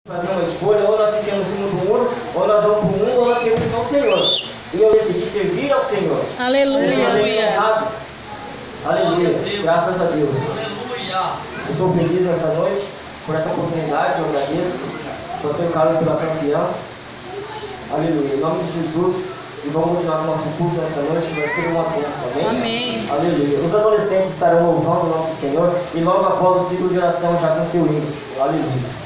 Fazer uma escolha, ou nós ficamos indo para o mundo, ou nós vamos para o mundo, ou nós servimos ao Senhor. E eu decidi servir ao Senhor. Aleluia. Aleluia. Graças a Deus. Aleluia. Eu sou feliz nessa noite por essa oportunidade, eu agradeço. Pastor Carlos pela confiança. Aleluia. Em nome de Jesus. E vamos continuar com o nosso culto nessa noite, que vai ser uma bênção. Amém? Amém. Aleluia. Os adolescentes estarão louvando o nome do Senhor e logo após o ciclo de oração já com seu hino. Aleluia.